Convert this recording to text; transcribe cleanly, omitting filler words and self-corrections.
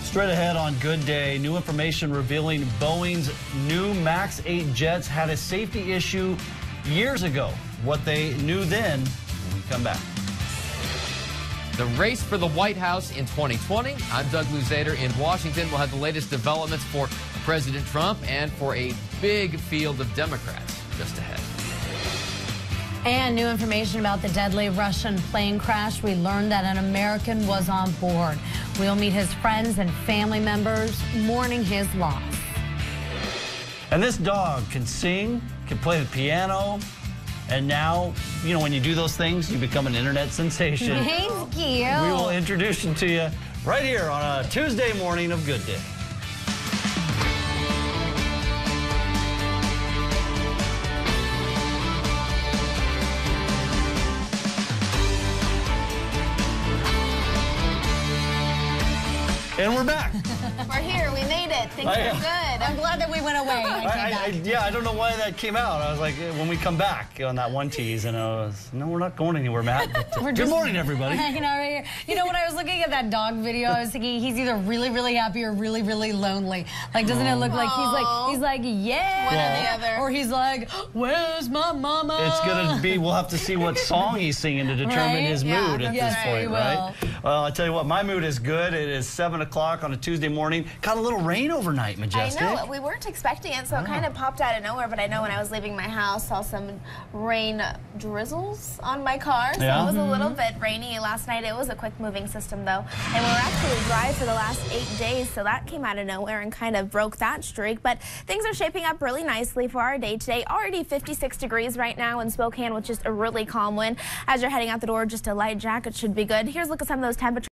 Straight ahead on Good Day, new information revealing Boeing's new MAX 8 jets had a safety issue years ago. What they knew then when we come back. The race for the White House in 2020. I'm Doug Luzader in Washington. We'll have the latest developments for President Trump and for a big field of Democrats just ahead. And new information about the deadly Russian plane crash. We learned that an American was on board. We'll meet his friends and family members mourning his loss. And this dog can sing, can play the piano, and now, you know, when you do those things, you become an internet sensation. Thank you. We will introduce him to you right here on a Tuesday morning of Good Day. And we're back. We're here. We made it. Things are good. I'm glad that we went away. I don't know why that came out. I was like, when we come back on that one tease, and I was, no, we're not going anywhere, Matt. Good morning, everybody. Hanging out right here. You know, when I was looking at that dog video, I was thinking he's either really, really happy or really, really lonely. Like, doesn't it look like he's like, yeah. One or the other. Or he's like, where's my mama? It's going to be, we'll have to see what song he's singing to determine his mood at this point, right? Well, I tell you what, my mood is good. It is 7 o'clock on a Tuesday morning. Got a little rain overnight, Majestic. I know. We weren't expecting it, so it kind of popped out of nowhere. But I know when I was leaving my house, saw some rain drizzles on my car. So it was a little bit rainy last night. It was a quick-moving system, though. And we were actually dry for the last 8 days, so that came out of nowhere and kind of broke that streak. But things are shaping up really nicely for our day today. Already 56 degrees right now in Spokane with just a really calm wind. As you're heading out the door, just a light jacket should be good. Here's a look at some of those temperatures.